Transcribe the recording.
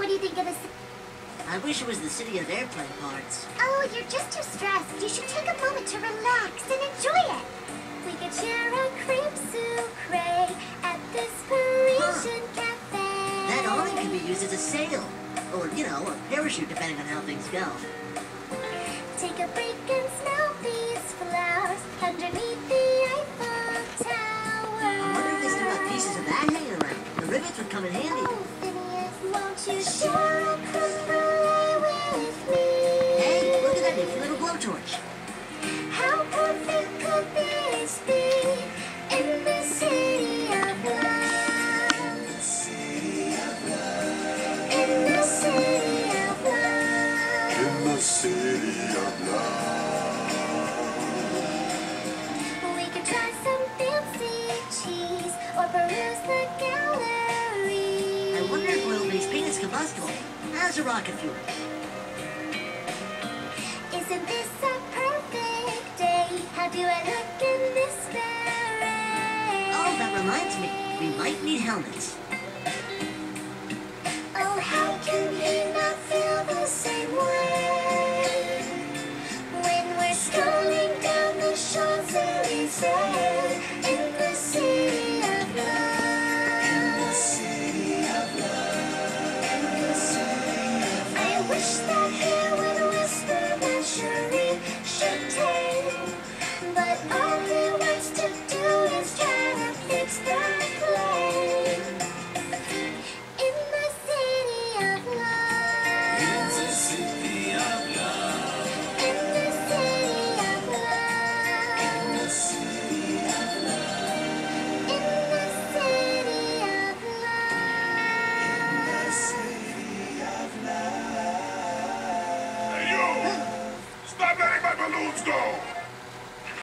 do you think of this? I wish it was the city of airplane parts. Oh, you're just too stressed. You should take a moment to relax and enjoy it. We could share a crepe sucre at this Parisian cafe. That awning could be used as a sail. Or, you know, a parachute, depending on how things go. Take a break and smell these flowers underneath the Eiffel Tower. I wonder if they still got pieces of that hanging around. The rivets would come in handy. Oh, Phineas, won't you share a creme brulee with me? Hey, look at that nifty little blowtorch. How perfect could this be in the city of love? In the city of love. In the city of love. In the city of love. We could try some fancy cheese or peruse the gallery. I wonder if oil-based paint is combustible. How's a rocket fuel? Isn't this a perfect day? How do I look in this beret? Oh, that reminds me. We might need helmets. Oh, how can he not feel the same way when we're strolling down the Champs-Élysées in the city of love? In the city of love. In the city of love. I wish that he would whisper that Cherie should take, but all he wants to do is try to fix the plane. In the city of love. In the city of love. In the city of love. In the city of love. In the city of love. In the city of love. Hey, you! Stop letting my balloons go!